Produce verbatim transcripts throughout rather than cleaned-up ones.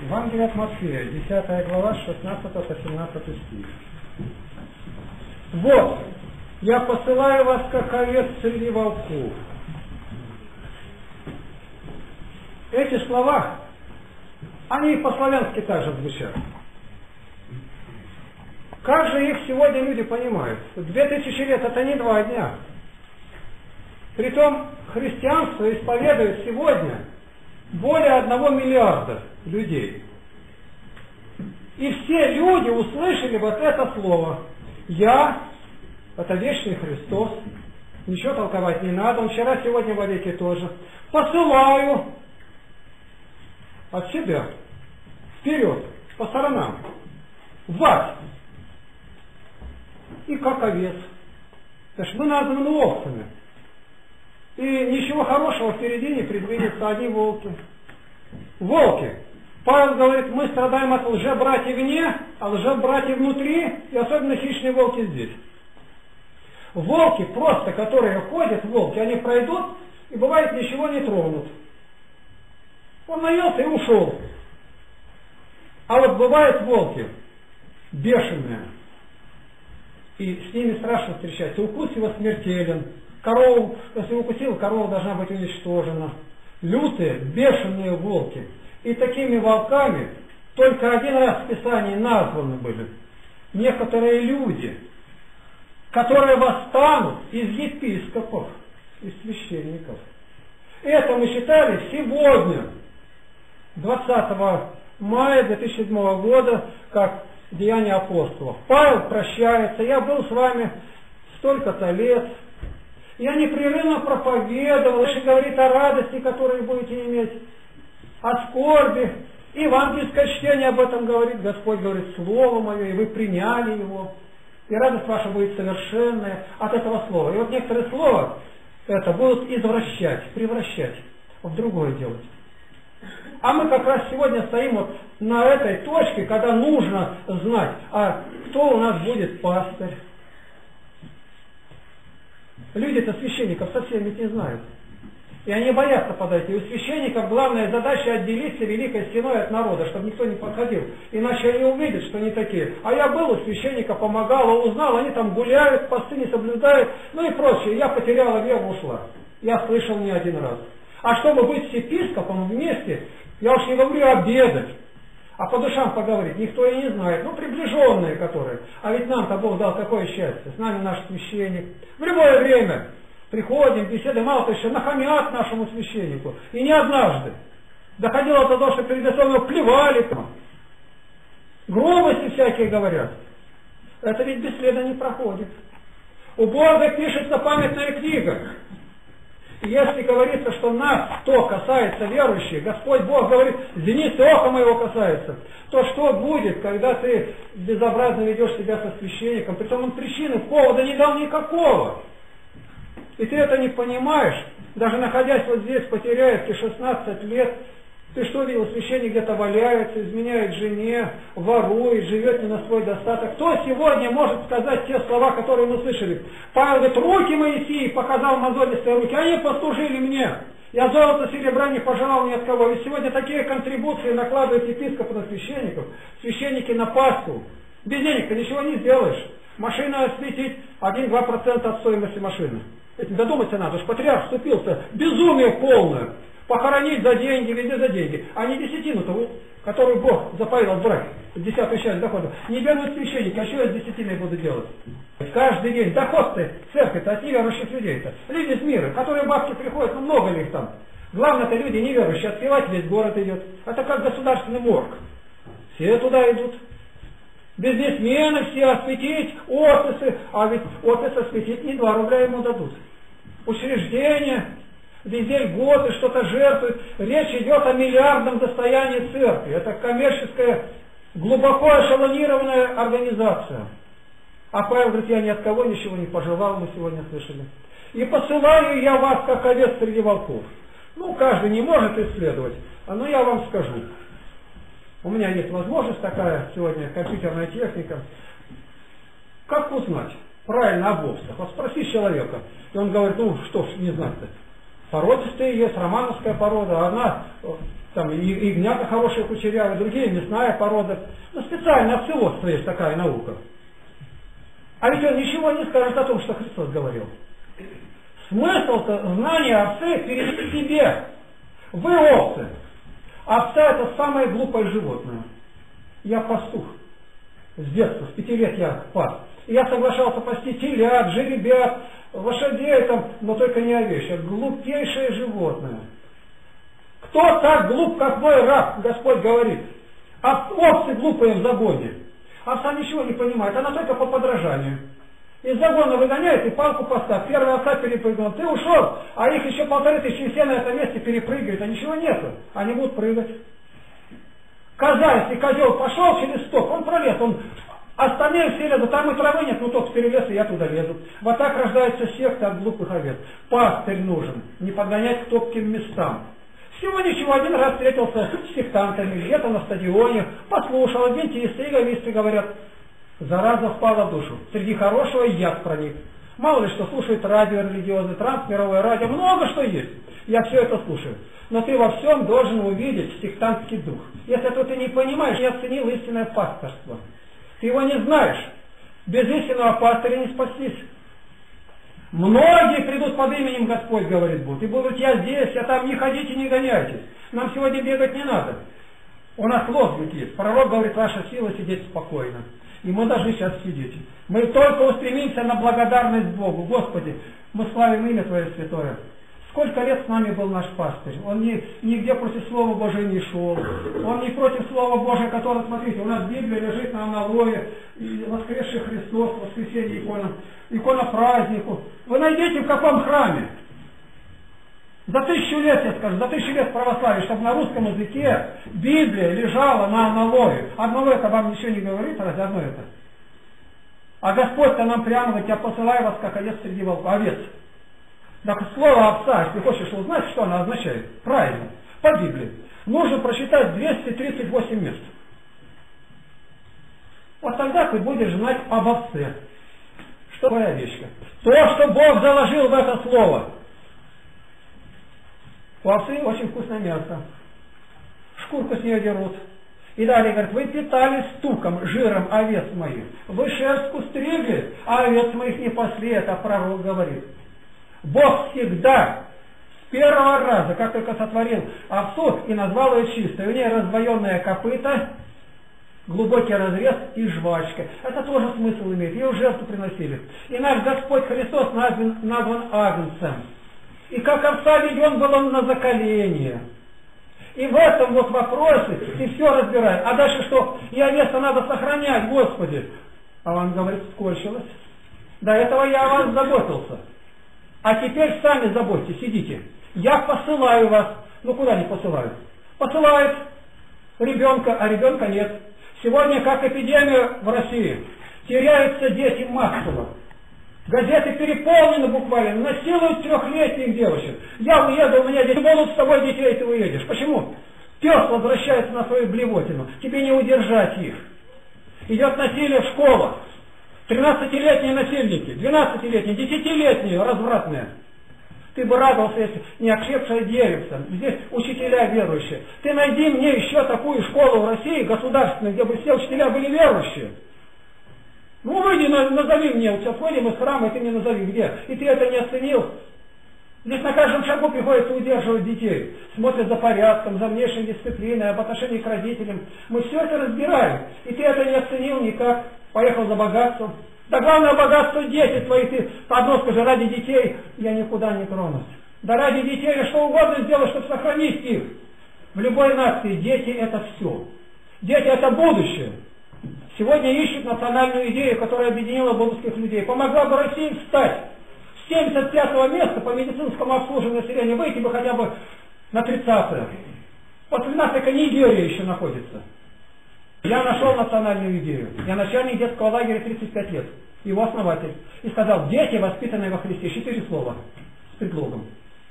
Евангелие от Матфея, десятая глава, с шестнадцатого по семнадцатый стих. Вот, я посылаю вас, как овец среди волков. Эти слова, они и по-славянски также звучат. Как же их сегодня люди понимают? Две тысячи лет это не два дня. Притом христианство исповедует сегодня более одного миллиарда людей. И все люди услышали вот это слово. Я, это вечный Христос, ничего толковать не надо, он вчера, сегодня, во веки тоже. Посылаю от себя вперед, по сторонам, вас. И как овец. Потому что мы названы овцами. И ничего хорошего впереди не предвидится, одни волки. Волки. Павел говорит, мы страдаем от лжебратьев вне, а лжебратьев внутри, и особенно хищные волки здесь. Волки просто, которые ходят, волки, они пройдут, и бывает ничего не тронут. Он наелся и ушел. А вот бывают волки бешеные. И с ними страшно встречаться. Укус его смертелен. Корову, если укусил, корова должна быть уничтожена. Лютые, бешеные волки. И такими волками только один раз в Писании названы были некоторые люди, которые восстанут из епископов, из священников. Это мы читали сегодня, двадцатого мая две тысячи седьмого года, как Деяния апостолов. Павел прощается, я был с вами столько-то лет, я непрерывно проповедовал, и говорит о радости, которую будете иметь, о скорби. И евангельское чтение об этом говорит. Господь говорит, Слово Мое, и вы приняли его. И радость ваша будет совершенная от этого слова. И вот некоторые слова это будут извращать, превращать, в другое делать. А мы как раз сегодня стоим вот на этой точке, когда нужно знать, а кто у нас будет пастырь. Люди-то священников совсем ведь не знают. И они боятся подойти. И у священников главная задача отделиться великой стеной от народа, чтобы никто не подходил. Иначе они увидят, что они такие. А я был у священника, помогал, узнал, они там гуляют, посты не соблюдают, ну и прочее. Я потеряла веру, ушла. Я слышал не один раз. А чтобы быть с епископом вместе, я уж не говорю обедать, а по душам поговорить, никто и не знает. Ну, приближенные которые. А ведь нам-то Бог дал такое счастье. С нами наш священник. В любое время приходим, беседуем, мало то еще нахамят нашему священнику. И не однажды. Доходило до того, что перед отцом его плевали там. Грубости всякие говорят. Это ведь бесследно не проходит. У Бога пишется памятная книга. И если говорится, что нас, кто касается верующих, Господь Бог говорит, зеницы ока моего касается, то что будет, когда ты безобразно ведешь себя со священником, притом он причины, повода не дал никакого. И ты это не понимаешь, даже находясь вот здесь, потеряешь шестнадцать лет, ты что видел, священник где-то валяется, изменяет жене, ворует, живет не на свой достаток. Кто сегодня может сказать те слова, которые мы слышали? Павел говорит, руки Моисеи, показал мозолистые руки, они послужили мне. Я золото, серебра не пожелал ни от кого. Ведь сегодня такие контрибуции накладывают епископы на священников, священники на Пасху. Без денег ты ничего не сделаешь. Машина осветить один-два процента от стоимости машины. Этим додуматься надо, уж патриарх вступился, безумие полное. Похоронить за деньги, везде за деньги. А не десятину-то, которую Бог заповедал брать, десятую часть дохода. Не берут священники, а что я с десятиной буду делать? Каждый день доход-то, церковь-то от неверующих людей-то. Люди из мира, которые бабки приходят, ну много ли их там. Главное-то люди неверующие, отпевать весь город идет. Это как государственный морг. Все туда идут. Бизнесмены все осветить, офисы. А ведь офис осветить не два рубля ему дадут. Учреждения, везде льготы, что-то жертвуют. Речь идет о миллиардном достоянии церкви. Это коммерческая, глубоко эшелонированная организация. А Павел говорит, я ни от кого ничего не пожелал, мы сегодня слышали. И посылаю я вас, как овец среди волков. Ну, каждый не может исследовать, но я вам скажу. У меня есть возможность такая сегодня, компьютерная техника. Как узнать правильно об овцах? Вот спроси человека, и он говорит, ну что ж не знать-то. Породистые есть, романовская порода, одна там и ягнята хорошие кучерявые, другие мясная порода. Ну, специально овцеводство есть такая наука. А ведь он ничего не скажет о том, что Христос говорил. Смысл-то знания овцы перейти к себе. Вы овцы. Овца это самое глупое животное. Я пастух. С детства, с пяти лет я пас. И я соглашался пасти телят, жеребят, лошадей там, но только не овечь. Это глупейшее животное. Кто так глуп, как мой раб, Господь говорит? А овцы глупые в загоне. Овца ничего не понимает, она только по подражанию. Из загона выгоняет и палку поставь. Первая овца перепрыгнула, ты ушел, а их еще полторы тысячи все на этом месте перепрыгают, а ничего нету. Они будут прыгать. Коза, если козел пошел через стоп, он пролез, он остальные все лезут, там и травы нет, ну тот перелез, и я туда лезу. Вот так рождается секта от глупых овец. Пастырь нужен, не подгонять к топким местам. Всего ничего, один раз встретился с сектантами, где-то на стадионе, послушал, адвентисты и говисты говорят, зараза впала в душу, среди хорошего яд проник. Мало ли что слушает радио религиозное, трансмировое радио, много что есть. Я все это слушаю. Но ты во всем должен увидеть сектантский дух. Если это ты не понимаешь, не оценил истинное пасторство. Ты его не знаешь. Без истинного пастыря не спастись. Многие придут под именем Господь, говорит Бог, и будут я здесь, я там, не ходите, не гоняйтесь. Нам сегодня бегать не надо. У нас лозунг есть. Пророк говорит, ваша сила сидеть спокойно. И мы должны сейчас сидеть. Мы только устремимся на благодарность Богу. Господи, мы славим имя Твое святое. Сколько лет с нами был наш пастырь? Он ни, нигде против Слова Божия не шел. Он не против Слова Божия, которое, смотрите, у нас Библия лежит на аналое, и воскресший Христос, воскресенье икона, икона празднику. Вы найдете в каком храме? За тысячу лет, я скажу, за тысячу лет православия, чтобы на русском языке Библия лежала на аналое. Одно это вам ничего не говорит, разве одно это? А Господь-то нам прямо говорит, я посылаю вас, как овец среди волков, овец. Так слово овца, если хочешь узнать, что оно означает, правильно, по Библии, нужно прочитать двести тридцать восемь мест. Вот тогда ты будешь знать об овце. Что такое овечка? То, что Бог заложил в это слово. У овцы очень вкусное мясо. Шкурку с нее дерут. И далее говорит, вы питались стуком, жиром овец моих. Вы шерстку стригли, а овец моих не пасли, это пророк говорит. Бог всегда, с первого раза, как только сотворил овцу и назвал ее чистой, у нее раздвоенное копыто, глубокий разрез и жвачка. Это тоже смысл имеет. Ее в жертву приносили. И наш Господь Христос назван, назван агнцем. И как овца веден был он на заколение. И в этом вот вопросе ты все разбираешь. А дальше что? И овец-то надо сохранять, Господи. А он говорит, скорчилось. До этого я о вас заботился. А теперь сами заботьтесь, сидите. Я посылаю вас. Ну куда не посылают? Посылают ребенка, а ребенка нет. Сегодня, как эпидемия в России, теряются дети массово. Газеты переполнены буквально, насилуют трехлетних девочек. Я уеду, у меня дети будут с тобой детей, ты уедешь. Почему? Пес возвращается на свою блевотину. Тебе не удержать их. Идет насилие в школах. тринадцатилетние насильники, двенадцатилетние, десятилетние развратные. Ты бы радовался, если не окрепшая деревца. Здесь учителя верующие. Ты найди мне еще такую школу в России, государственную, где бы все учителя были верующие. Ну, выйди, назови мне, сейчас ходим из храма, и ты мне назови, где. И ты это не оценил. Здесь на каждом шагу приходится удерживать детей. Смотрят за порядком, за внешней дисциплиной, об отношении к родителям. Мы все это разбираем. И ты это не оценил никак. Поехал за богатством. Да главное богатство дети твои. Ты одно скажи, ради детей я никуда не тронусь. Да ради детей я что угодно сделаю, чтобы сохранить их. В любой нации дети это все. Дети это будущее. Сегодня ищут национальную идею, которая объединила будущих людей. Помогла бы России встать с семьдесят пятого места по медицинскому обслуживанию населения, выйти бы хотя бы на тридцатое. Вот у нас только Нигерия еще находится. Я нашел национальную идею. Я начальник детского лагеря тридцать пять лет. Его основатель. И сказал, дети, воспитанные во Христе. Четыре слова с предлогом.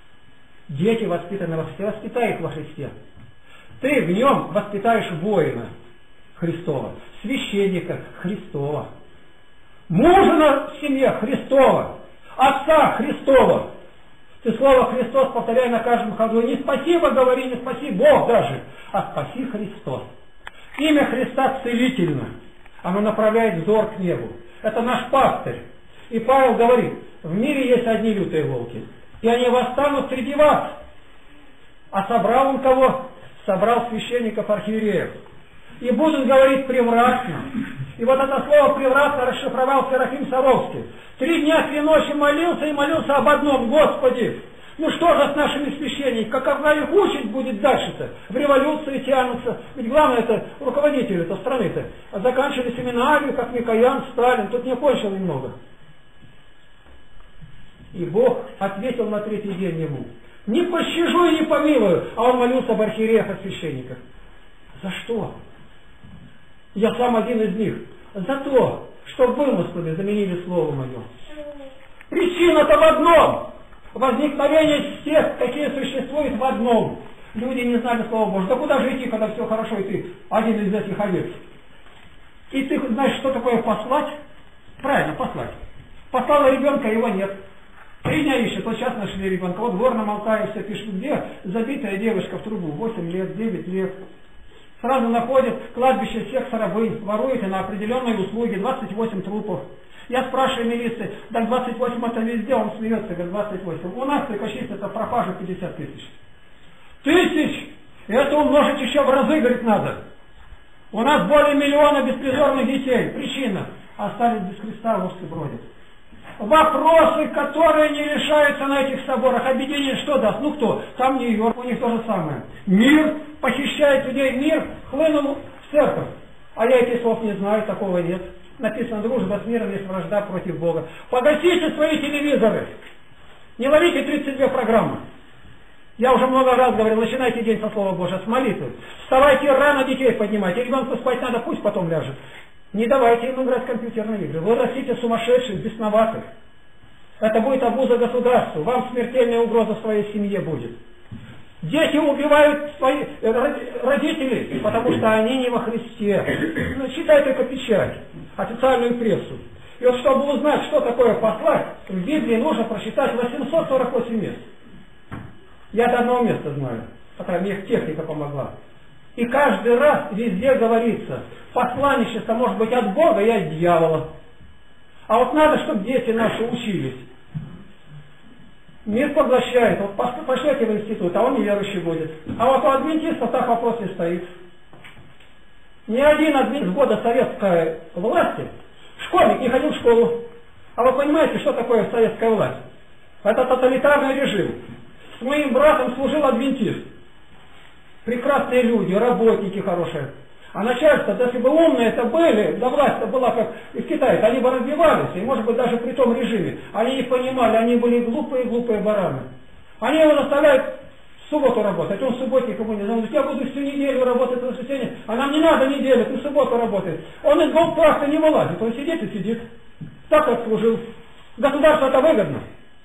Дети, воспитанные во Христе. Воспитай их во Христе. Ты в нем воспитаешь воина Христова, священника Христова, мужа в семье Христова, отца Христова. Ты слово Христос повторяй на каждом ходу. Не спасибо говори, не спаси Бог даже, а спаси Христос. Имя Христа целительно. Оно направляет взор к небу. Это наш пастырь. И Павел говорит, в мире есть одни лютые волки, и они восстанут среди вас. А собрал он кого? Собрал священников архиереев. И будут говорить превратно. И вот это слово превратно расшифровал Серафим Саровский. Три дня, три ночи молился и молился об одном: Господи, ну что же с нашими священниками? Какова их участь будет дальше-то? В революции тянутся. Ведь главное это руководители-то страны-то. А заканчивали семинарию, как Микоян, Сталин. Тут не кончил немного. И Бог ответил на третий день ему: не пощажу и не помилую. А он молился об архиереях и священниках. За что? Я сам один из них. За то, что вымыслами заменили слово мое. Причина-то в одном. Возникновение всех, какие существуют, в одном. Люди не знали слова Божьего. Да куда же идти, когда все хорошо, и ты один из этих овец? И ты знаешь, что такое послать? Правильно, послать. Послала ребенка, его нет. Три дня ищет, вот сейчас нашли ребенка. Вот двор на Алтае все пишут, где забитая девушка в трубу, восемь лет, девять лет. Сразу находят кладбище всех рабынь, воруют и на определенные услуги, двадцать восемь трупов. Я спрашиваю милиции, так двадцать восемь это везде, он смеется, говорит, двадцать восемь. У нас только чисто пропажа пятьдесят тысяч. Тысяч! Это умножить еще в разы, говорит, надо. У нас более миллиона беспризорных детей. Причина. Остались без Христа, вовсе бродят. Вопросы, которые не решаются на этих соборах. Объединение что даст? Ну кто? Там Нью-Йорк, у них то же самое. Мир похищает людей, мир хлынул в церковь. А я этих слов не знаю, такого нет. Написано: дружба с миром есть вражда против Бога. Погасите свои телевизоры. Не ловите тридцать две программы. Я уже много раз говорил, начинайте день со Слова Божьего, с молитвы. Вставайте рано, детей поднимайте. Ребенку спать надо, пусть потом ляжет. Не давайте им играть в компьютерные игры. Вы растите сумасшедших, бесноватых. Это будет обуза государству. Вам смертельная угроза в своей семье будет. Дети убивают своих родителей, потому что они не во Христе. Ну, читай только печать, официальную прессу. И вот чтобы узнать, что такое послать, в Библии нужно прочитать восемьсот сорок восемь мест. Я до одного места знаю, пока мне техника помогла. И каждый раз везде говорится: посланничество может быть от Бога и от дьявола. А вот надо, чтобы дети наши учились. Мир поглощает. Вот пошлете в институт, а он неверующий будет. А вот у адвентистов так вопрос не стоит. Ни один адвентист года советской власти, школьник не ходил в школу. А вы понимаете, что такое советская власть? Это тоталитарный режим. С моим братом служил адвентист. Прекрасные люди, работники хорошие. А начальство, если бы умные это были, да власть-то была как и в Китае, они бы развивались, и может быть даже при том режиме. Они не понимали, они были глупые-глупые бараны. Они его заставляют в субботу работать, он в субботе никому не знает. Я буду всю неделю работать в воскресенье, а нам не надо неделю, ты в субботу работаешь. Он из госпласта не вылазит, он сидит и сидит. Так отслужил. Государству это выгодно.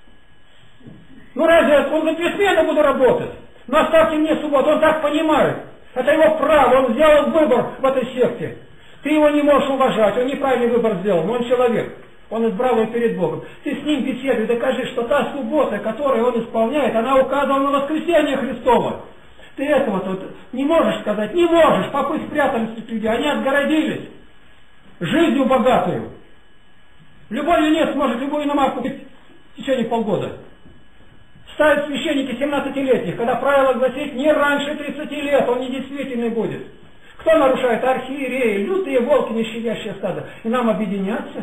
Ну разве он говорит, две смены буду работать? Но оставьте мне субботу, он так понимает. Это его право, он сделал выбор в этой секте. Ты его не можешь уважать, он неправильный выбор сделал, но он человек. Он избрал его перед Богом. Ты с ним беседуй, докажи, что та суббота, которую он исполняет, она указана на воскресение Христово. Ты этого тут не можешь сказать, не можешь. Попы спрятались от людей, они отгородились жизнью богатую. Любой юнец может любую иномарку купить в течение полгода. Ставят священники семнадцатилетних, когда правило гласит не раньше тридцати лет, он недействительный будет. Кто нарушает? Архиереи, лютые волки, не щадящие стадо. И нам объединяться.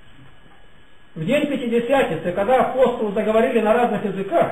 В день Пятидесятницы, когда апостолы заговорили на разных языках,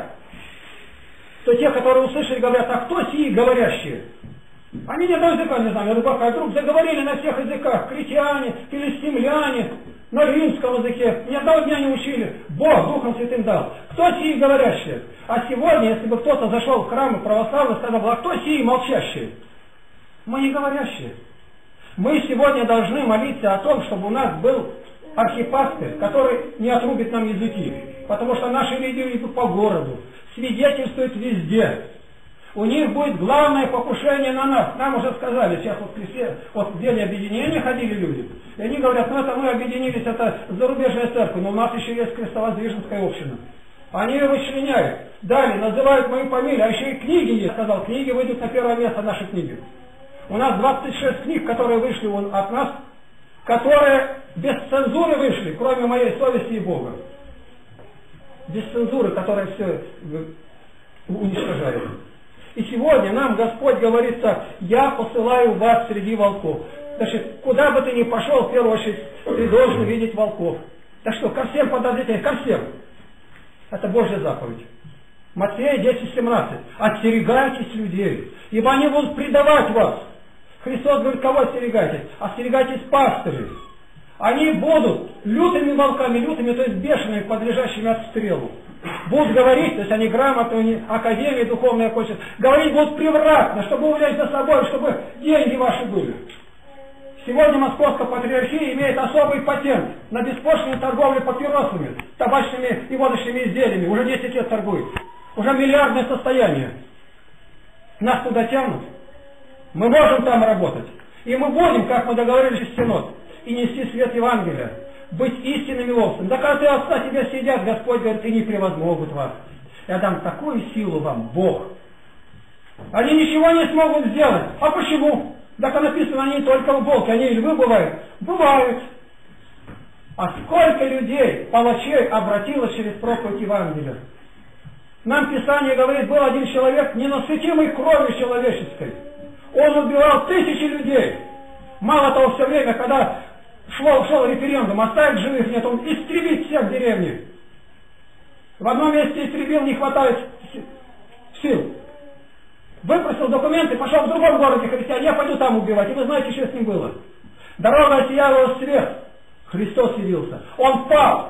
то те, которые услышали, говорят: а кто сии говорящие? Они ни одного языка не знали, а вдруг заговорили на всех языках, критяне, филистимляне, на римском языке, ни одного дня не учили. Бог Духом Святым дал. Кто сии говорящие? А сегодня, если бы кто-то зашел в храм православный, сказал: а кто сии молчащие? Мы не говорящие. Мы сегодня должны молиться о том, чтобы у нас был архипастырь, который не отрубит нам языки. Потому что наши люди идут по городу, свидетельствуют везде. У них будет главное покушение на нас. Нам уже сказали, сейчас вот в Христе, вот в день объединения ходили люди. И они говорят: ну это мы объединились, это зарубежная церковь, но у нас еще есть крестовоздвиженская община. Они ее вычленяют. Далее называют мою фамилию, а еще и книги есть. Сказал, книги выйдут на первое место, наши книги. У нас двадцать шесть книг, которые вышли вон от нас, которые без цензуры вышли, кроме моей совести и Бога. Без цензуры, которая все уничтожает. И сегодня нам Господь говорит так: я посылаю вас среди волков. Значит, куда бы ты ни пошел, в первую очередь, ты должен видеть волков. Так что, ко всем подозрительным, ко всем. Это Божья заповедь. Матфея десять семнадцать. Остерегайтесь людей, ибо они будут предавать вас. Христос говорит, кого остерегайтесь? Остерегайтесь пастырей. Они будут лютыми волками, лютыми, то есть бешеными, подлежащими отстрелу. Будут говорить, то есть они грамотные, академии духовные хочет, говорить будут превратно, чтобы увлечь за собой, чтобы деньги ваши были. Сегодня Московская патриархия имеет особый патент на беспошлинную торговлю папиросами, табачными и водочными изделиями. Уже десять лет торгует. Уже миллиардное состояние. Нас туда тянут. Мы можем там работать. И мы будем, как мы договорились в Синод, и нести свет Евангелия, быть истинными овцами. Да когда ты отца тебя сидят, Господь говорит, и не превозмогут вас. Я дам такую силу вам, Бог. Они ничего не смогут сделать. А почему? Так написано, они не только в волке, они и львы бывают. Бывают. А сколько людей, палачей, обратилось через проповедь Евангелия? Нам Писание говорит, был один человек, ненасытимый кровью человеческой. Он убивал тысячи людей. Мало того, все время, когда шел, шел референдум, оставить живых нет, он истребит всех в деревне. В одном месте истребил, не хватает сил. Выпросил документы, пошел в другом городе христиан, я пойду там убивать. И вы знаете, что с ним было. Дорога осияла свет. Христос явился. Он пал.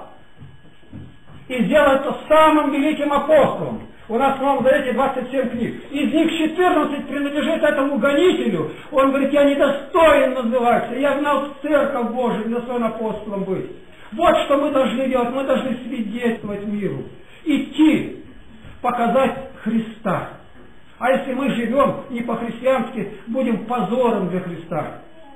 И сделается самым великим апостолом. У нас в Новом Завете двадцать семь книг. Из них четырнадцать принадлежит этому гонителю. Он говорит, я недостоин называться. Я гнал в церковь Божию, недостоин апостолом быть. Вот что мы должны делать. Мы должны свидетельствовать миру. Идти, показать Христа. А если мы живем не по-христиански, будем позором для Христа.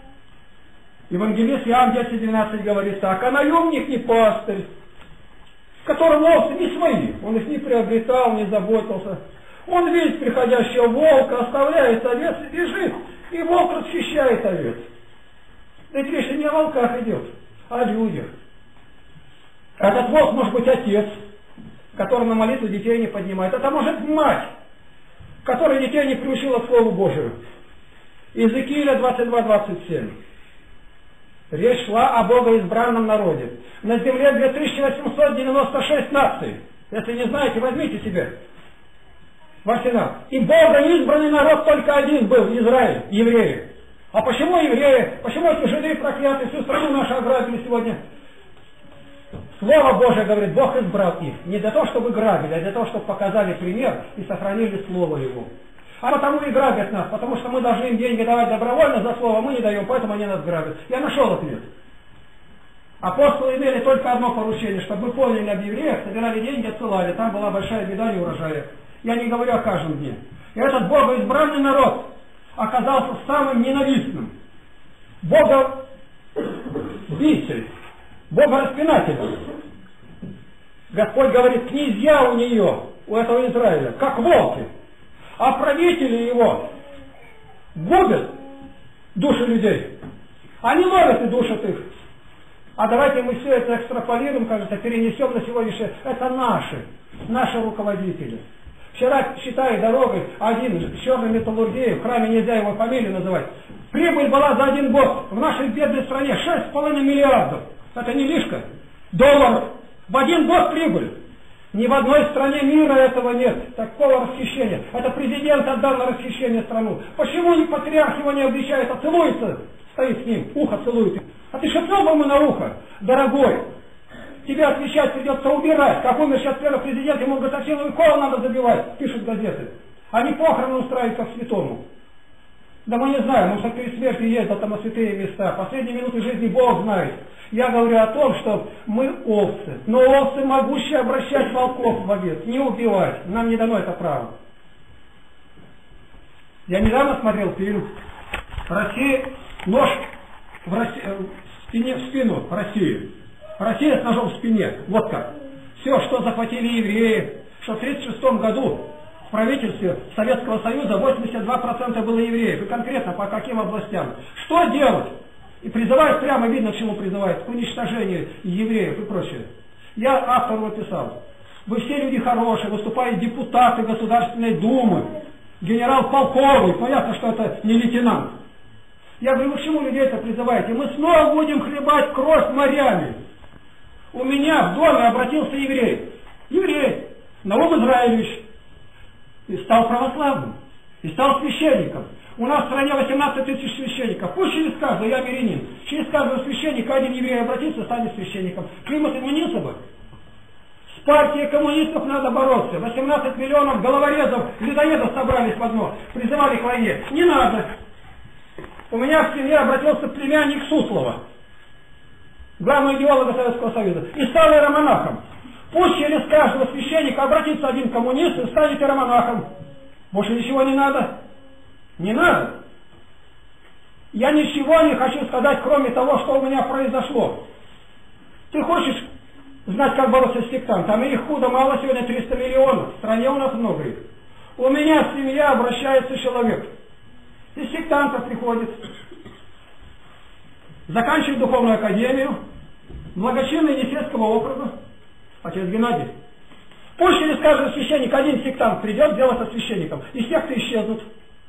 Евангелист Иоанн десять двенадцать говорит так: а наемник не пастырь, которого овцы не свои, он их не приобретал, не заботился. Он видит приходящего волка, оставляет овец и бежит, и волк расхищает овец. Ведь речь не о волках идет, а о людях. Этот волк может быть отец, который на молитву детей не поднимает. Это может мать, которая детей не приучила к Слову Божию. Иезекииля двадцать два двадцать семь. Речь шла о богоизбранном народе. На земле две тысячи восемьсот девяносто шесть наций. Если не знаете, возьмите себе в арсенал. И богоизбранный народ только один был, Израиль, евреи. А почему евреи? Почему эти жиды проклятые всю страну нашу ограбили сегодня? Слово Божие говорит, Бог избрал их. Не для того, чтобы грабили, а для того, чтобы показали пример и сохранили Слово Его. А потому и грабят нас, потому что мы должны им деньги давать добровольно за Слово, мы не даем, поэтому они нас грабят. Я нашел ответ. Апостолы имели только одно поручение, чтобы мы помнили об евреях, собирали деньги, отсылали. Там была большая беда, не урожая. Я не говорю о каждом дне. И этот богоизбранный народ оказался самым ненавистным. Богоубийцей, богораспинателем. Господь говорит, князья у нее, у этого Израиля, как волки. А правители его губят души людей. Они ловят и душат их. А давайте мы все это экстраполируем, кажется, перенесем на сегодняшнее. Это наши, наши руководители. Вчера, считая дорогой, один черный металлургии, в храме нельзя его фамилию называть, прибыль была за один год в нашей бедной стране шесть с половиной миллиардов. Это не лишка. Долларов. В один год прибыль. Ни в одной стране мира этого нет, такого расхищения. Это президент отдал на расхищение страну. Почему ни патриарх его не обличает, а целуется, стоит с ним, ухо целует. А ты шепнул бы ему на ухо, дорогой, тебе отвечать придется убирать. Как умер сейчас первый президент, ему гасовсиловый кол надо забивать, пишут газеты. Они похороны устраивают как святому. Да мы не знаем, может, перед смертью ездил там на святые места. Последние минуты жизни Бог знает. Я говорю о том, что мы овцы. Но овцы могущие обращать волков в овец, не убивать. Нам не дано это право. Я недавно смотрел фильм «Россия, нож в, России, в, спине, в спину России». Россия с ножом в спине. Вот как. все, что захватили евреи, что в тридцать шестом году в правительстве Советского Союза восемьдесят два процента было евреев, и конкретно по каким областям. Что делать? И призывают, прямо видно, к чему призывают, к уничтожению евреев и прочее. Я автору написал. Вы все люди хорошие, выступают депутаты Государственной Думы, генерал-полковник, понятно, что это не лейтенант. Я говорю, вы к чему людей это призываете? Мы снова будем хлебать кровь морями. У меня в доме обратился еврей. Еврей, Наум Израилевич. И стал православным. И стал священником. У нас в стране восемнадцать тысяч священников. Пусть через каждого, я мирянин, через каждого священника один еврей обратится, станет священником. Климат изменился бы. С партией коммунистов надо бороться. восемнадцать миллионов головорезов, людоедов собрались в одно, призывали к войне. Не надо. У меня в семье обратился племянник Суслова, главного идеолога Советского Союза, и стал иеромонахом. Пусть через каждого священника обратится один коммунист и станет иеромонахом. Больше ничего не надо. Не надо. Я ничего не хочу сказать, кроме того, что у меня произошло. Ты хочешь знать, как бороться с сектантами? Их худо-мало, сегодня триста миллионов. В стране у нас много их. У меня в семье обращается человек. Из сектантов приходит. Заканчивает духовную академию. Благочинный Енисейского округа. Отец Геннадий. Пусть через каждого священника один сектант придет делаться священником. И секты исчезнут.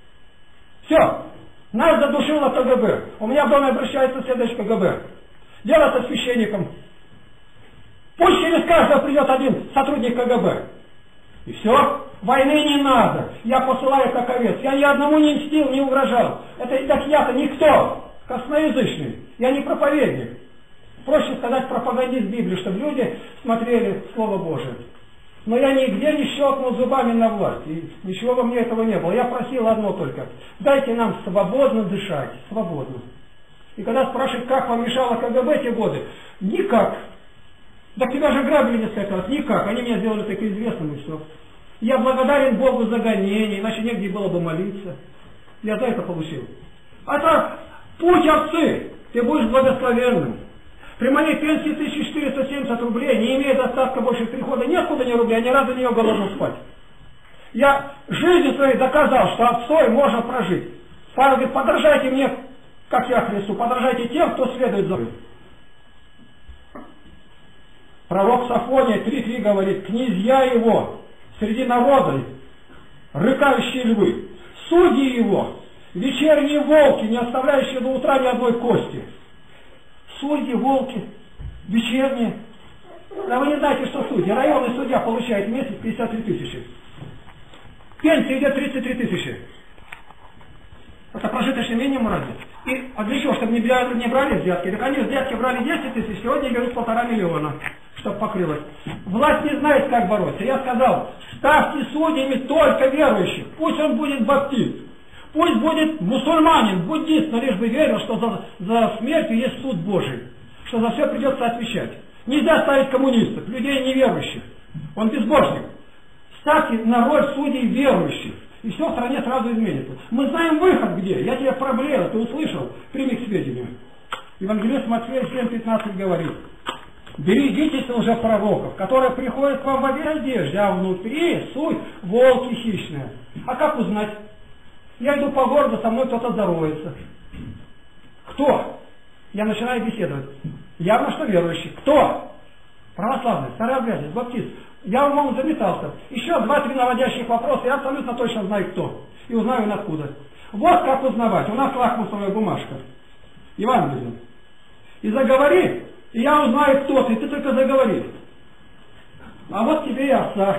Все. Нас задушило КГБ. У меня в доме обращается следующий КГБ. Делаться священником. Пусть через каждого придет один сотрудник КГБ. И все. Войны не надо. Я посылаю как овец. Я ни одному не мстил, не угрожал. Это так я-то никто. Косноязычный. Я не проповедник. Проще сказать пропагандист Библии, чтобы люди смотрели Слово Божие. Но я нигде не щелкнул зубами на власть. И ничего во мне этого не было. Я просил одно только. Дайте нам свободно дышать. Свободно. И когда спрашивают, как вам мешало КГБ те годы? Никак. Так тебя же грабили несколько раз. Никак. Они меня сделали так известным и все. Я благодарен Богу за гонение, иначе негде было бы молиться. Я за это получил. Это путь овцы. Ты будешь благословенным. При моей пенсии тысяча четыреста семьдесят рублей, не имея достатка больше прихода, неоткуда ни рубля, ни разу не голодно спать. Я жизнью своей доказал, что отстой можно прожить. Павел говорит, подражайте мне, как я Христу, подражайте тем, кто следует за мной. Пророк Сафония три три говорит, князья его среди народа, рыкающие львы, судьи его, вечерние волки, не оставляющие до утра ни одной кости. Судьи, волки, вечерние. А вы не знаете, что судьи. Районный судья получает в месяц пятьдесят три тысячи. Пенсия идет тридцать три тысячи. Это прожиточный минимум разве? И а для чего? Чтобы не брали, не брали взятки. Так они взятки брали десять тысяч, сегодня берут полтора миллиона, чтобы покрылось. Власть не знает, как бороться. Я сказал, ставьте судьями только верующих. Пусть он будет баптист. Пусть будет мусульманин, буддист, но лишь бы верил, что за, за смертью есть суд Божий, что за все придется отвечать. Нельзя ставить коммунистов, людей неверующих. Он безбожник. Ставьте на роль судей верующих, и все в стране сразу изменится. Мы знаем выход где. Я тебе проблема, ты услышал, прими к сведению. Евангелист Матфея семь пятнадцать говорит, берегитесь лжепророков, которые приходят к вам в одежде, а внутри суть волки хищные. А как узнать? Я иду по городу, со мной кто-то здоровается. Кто? Я начинаю беседовать. Явно, что верующий. Кто? Православный, старообрядец, баптист. Я умом заметался. Еще два-три наводящих вопроса, я абсолютно точно знаю, кто. И узнаю он откуда. Вот как узнавать. У нас лакмусовая бумажка. Евангелие. И заговори, и я узнаю, кто ты. Ты только заговори. А вот тебе и овца.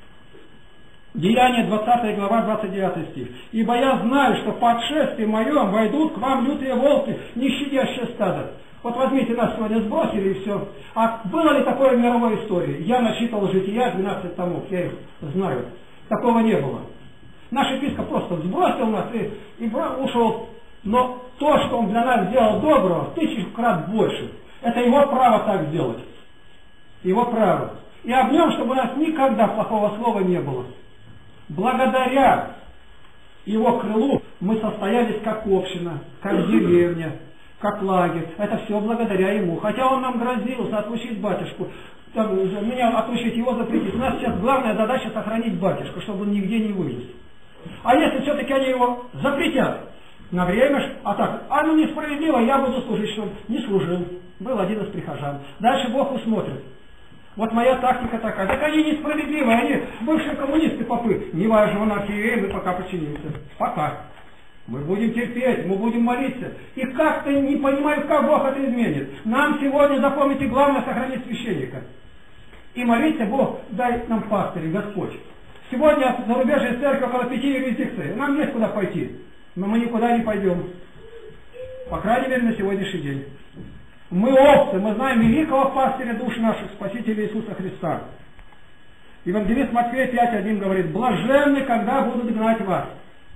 Деяние двадцатая глава, двадцать девятый стих. «Ибо я знаю, что по отшествии моем войдут к вам лютые волки, не щадящие стадо». Вот возьмите, нас сегодня сбросили и все. А было ли такое в мировой истории? Я насчитал жития двенадцать томов, я их знаю. Такого не было. Наш епископ просто сбросил нас и, и ушел. Но то, что он для нас сделал доброго, в тысячу крат больше. Это его право так сделать. Его право. И об нем, чтобы у нас никогда плохого слова не было. Благодаря его крылу мы состоялись как община, как деревня, как лагерь. Это все благодаря ему. Хотя он нам грозился отпустить батюшку. там, меня отлучить, его запретить. У нас сейчас главная задача сохранить батюшку, чтобы он нигде не вылез. А если все-таки они его запретят на время, а так, а ну несправедливо, я буду служить, что не служил. Был один из прихожан. Дальше Бог усмотрит. Вот моя тактика такая. Так они несправедливые, они бывшие коммунисты попы. Не важно, он архиерей, мы пока подчинимся. Пока. Мы будем терпеть, мы будем молиться. И как-то не понимаю, как Бог это изменит. Нам сегодня, запомните, главное сохранить священника. И молиться Бог, дай нам пастырей, Господь. Сегодня в зарубежной церкви около пяти юрисдикций. Нам есть куда пойти. Но мы никуда не пойдем. По крайней мере, на сегодняшний день. Мы овцы, мы знаем великого пастыря душ наших, Спасителя Иисуса Христа. Евангелист Матфея пять один говорит: блаженны, когда будут гнать вас.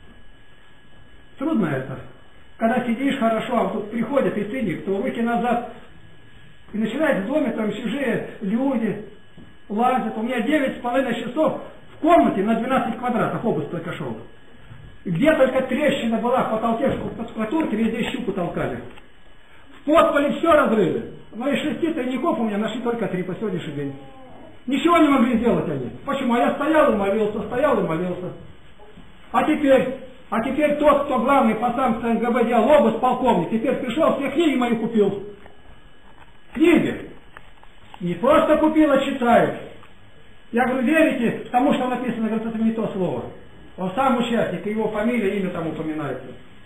Трудно это. Когда сидишь хорошо, а тут приходят и циник, то руки назад. И начинают в доме там чужие люди лазят. У меня девять с половиной часов в комнате на двенадцать квадратов обувь только шел. И где только трещина была в потолке, в штукатурке, везде щуку толкали. В подполе все разрыли. Но из шести тайников у меня нашли только три по сегодняшний день. Ничего не могли сделать они. Почему? А я стоял и молился, стоял и молился. А теперь, а теперь тот, кто главный по санкции эн гэ бэ делал, обыск полковник, теперь пришел, все книги мои купил. Книги. Не просто купил, а читает. Я говорю, верите тому, что написано? Говорит, это не то слово. Он сам участник, его фамилия, имя там упоминается.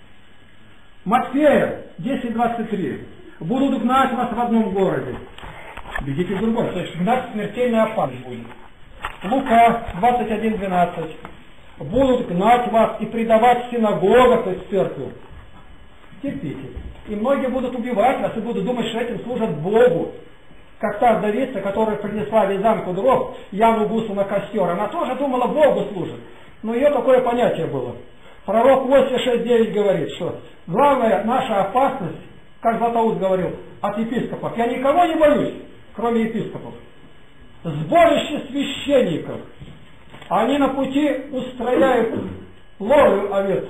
Матфея десять двадцать три. Будут гнать вас в одном городе. Бегите в другой. То есть гнать смертельная опасность будет. Лука двадцать один двенадцать. Будут гнать вас и предавать в синагогах, то есть в церкви. Терпите. И многие будут убивать вас и будут думать, что этим служат Богу. Как та вдовица, которая принесла вязанку дров Яну Гусу на костер. Она тоже думала, Богу служит. Но у нее такое понятие было. Пророк Осия шесть девять говорит, что главная наша опасность, как Златоуст говорил, от епископов. Я никого не боюсь, кроме епископов. Сборище священников. Они на пути устрояют ловлю овец.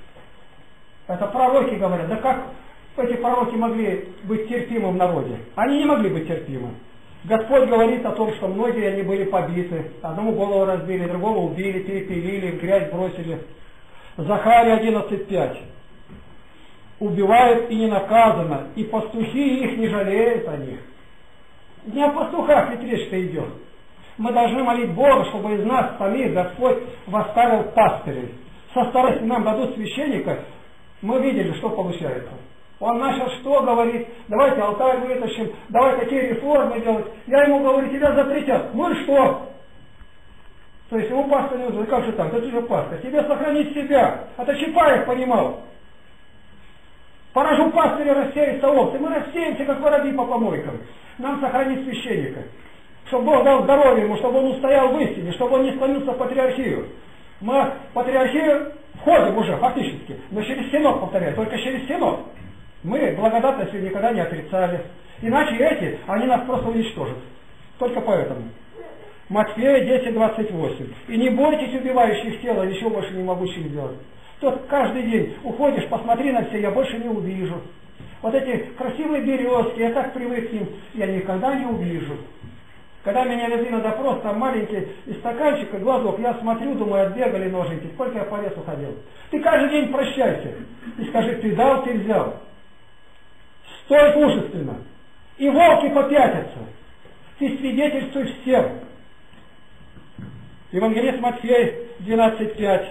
Это пророки говорят. Да как эти пророки могли быть терпимы в народе? Они не могли быть терпимы. Господь говорит о том, что многие они были побиты. Одному голову разбили, другого убили, перепилили, в грязь бросили. Захария одиннадцать пять. Убивают и не наказано, и пастухи их не жалеют о них. Не о пастухах ведь речь-то идет. Мы должны молить Бога, чтобы из нас самих Господь восставил пастырей. Со стороны нам дадут священника, мы видели, что получается. Он начал что говорит? Давайте алтарь вытащим, давай такие реформы делать. Я ему говорю, тебя запретят. Ну и что? То есть ему пастор не нужен. Как же так? Это же пастор. Тебе сохранить себя. Это Чапаев понимал. Пора же у пастыря рассеяться овцы. Мы рассеемся, как воробьи по помойкам. Нам сохранить священника. Чтобы Бог дал здоровье ему, чтобы он устоял в истине, чтобы он не склонился в патриархию. Мы в патриархию входим уже фактически, но через синод, повторяю, только через синод. Мы благодатностью никогда не отрицали. Иначе эти, они нас просто уничтожат. Только поэтому. Матфея десять двадцать восемь. И не бойтесь убивающих тела, еще больше не могущих делать. Тот каждый день уходишь, посмотри на все, я больше не увижу. Вот эти красивые березки, я так привык к ним, я никогда не увижу. Когда меня везли на допрос, там маленький из стаканчика, глазок, я смотрю, думаю, отбегали ноженьки, сколько я по лесу ходил. Ты каждый день прощайся и скажи, ты дал, ты взял. Стой мужественно. И волки попятятся. Ты свидетельствуй всем. Евангелист Матфей двенадцать пять.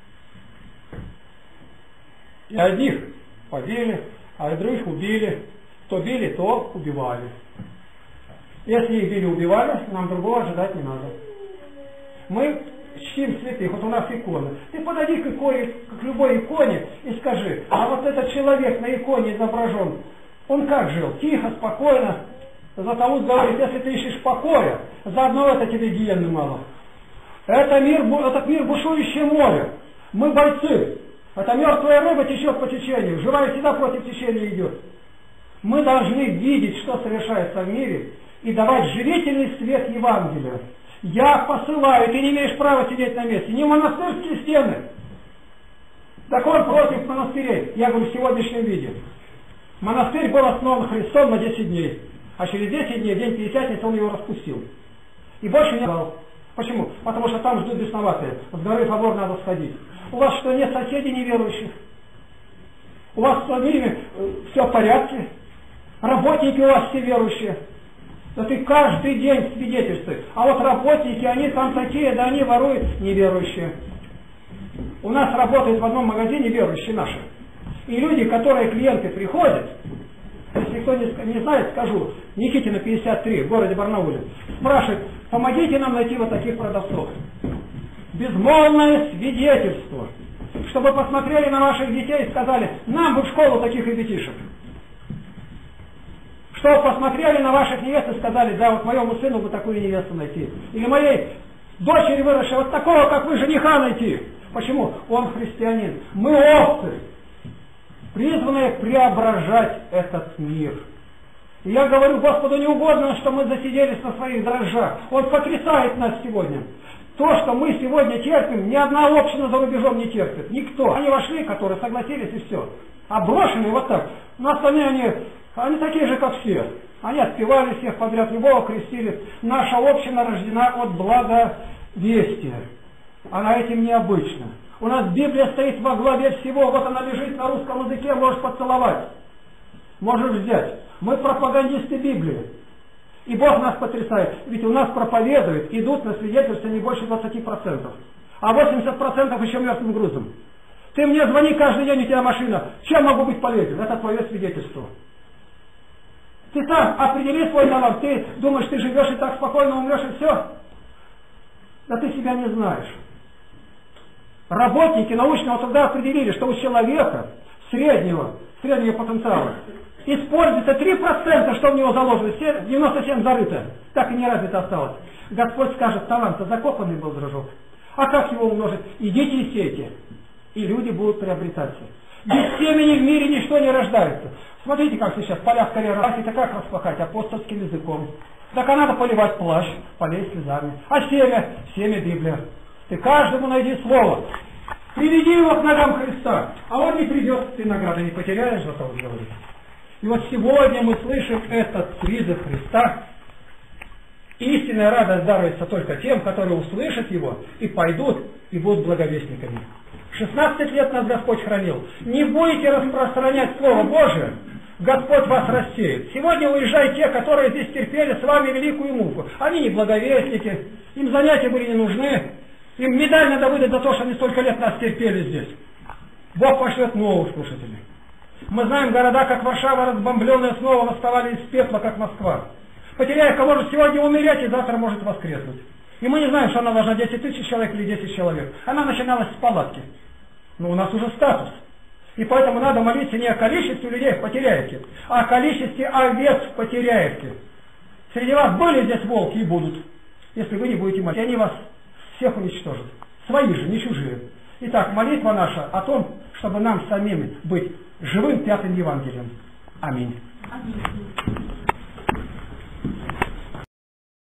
И одних побили, а других убили. Кто били, то убивали. Если их били, убивали, нам другого ожидать не надо. Мы чтим святых, вот у нас иконы. Ты подойди к иконе, к любой иконе и скажи, а вот этот человек на иконе изображен, он как жил? Тихо, спокойно. Златоуст говорит, если ты ищешь покоя, заодно это тебе гиены мало. Это мир, этот мир бушующее море. Мы бойцы. Эта мертвая рыба течет по течению, живая всегда против течения идет. Мы должны видеть, что совершается в мире, и давать живительный свет Евангелия. Я посылаю, ты не имеешь права сидеть на месте. Не в монастырские стены. Так он против монастырей. Я говорю, в сегодняшнем виде. Монастырь был основан Христом на десять дней. А через десять дней, день Пятидесятницы, он его распустил. И больше не дал. Почему? Потому что там ждут бесноватые. С горы Фавор надо сходить. У вас что, нет соседей неверующих? У вас с ними все в порядке? Работники у вас все верующие? Да ты каждый день свидетельствуешь. А вот работники, они там такие, да они воруют, неверующие. У нас работает в одном магазине верующие наши. И люди, которые клиенты приходят, если кто не, не знает, скажу, Никитина пятьдесят три, в городе Барнауле, спрашивает, помогите нам найти вот таких продавцов. Безмолвное свидетельство, чтобы посмотрели на ваших детей и сказали, нам бы в школу таких ребятишек. Чтобы посмотрели на ваших невест и сказали, да, вот моему сыну бы такую невесту найти. Или моей дочери выросшей вот такого, как вы, жениха найти. Почему? Он христианин. Мы овцы, призванные преображать этот мир. И я говорю, Господу не угодно, что мы засиделись на своих дрожжах. Он потрясает нас сегодня. То, что мы сегодня терпим, ни одна община за рубежом не терпит. Никто. Они вошли, которые согласились, и все. А брошенные вот так. Но остальные они, они такие же, как все. Они отпевали всех подряд, любого крестили. Наша община рождена от благовестия. Она этим необычна. У нас Библия стоит во главе всего. Вот она лежит на русском языке, можешь поцеловать. Можешь взять. Мы пропагандисты Библии. И Бог нас потрясает. Ведь у нас проповедуют, идут на свидетельство не больше двадцати процентов. А восемьдесят процентов еще мертвым грузом. Ты мне звони каждый день, у тебя машина. Чем могу быть полезен? Это твое свидетельство. Ты сам определи свой талант. Ты думаешь, ты живешь и так спокойно умрешь, и все? Да ты себя не знаешь. Работники научного труда определили, что у человека среднего, среднего потенциала используется три процента, что в него заложено, девяносто семь процентов зарыто, так и не развито осталось. Господь скажет, талант-то закопанный был, дружок. А как его умножить? Идите и сейте, и люди будут приобретаться. Без семени в мире ничто не рождается. Смотрите, как сейчас поля в коре растет, это как распахать апостольским языком. Так а надо поливать плащ, полей слезами. А семя? Семя Библия. Ты каждому найди слово. Приведи его к ногам Христа. А он не придет, ты награды не потеряешь, вот он говорит. И вот сегодня мы слышим этот призыв Христа. Истинная радость даруется только тем, которые услышат его и пойдут, и будут благовестниками. шестнадцать лет нас Господь хранил. Не будете распространять Слово Божие, Господь вас рассеет. Сегодня уезжают те, которые здесь терпели с вами великую муку. Они не благовестники, им занятия были не нужны. Им медаль надо выдать за то, что они столько лет нас терпели здесь. Бог пошлет новых слушателей. Мы знаем города, как Варшава, разбомбленные, снова восставали из пепла, как Москва. Потеряевка может сегодня умереть и завтра может воскреснуть. И мы не знаем, что она должна десять тысяч человек или десять человек. Она начиналась с палатки. Но у нас уже статус. И поэтому надо молиться не о количестве людей в Потеряевке, а о количестве овец в Потеряевке. Среди вас были здесь волки и будут, если вы не будете молиться. И они вас всех уничтожат. Свои же, не чужие. Итак, молитва наша о том, чтобы нам самим быть живым пятым Евангелием. Аминь. Аминь.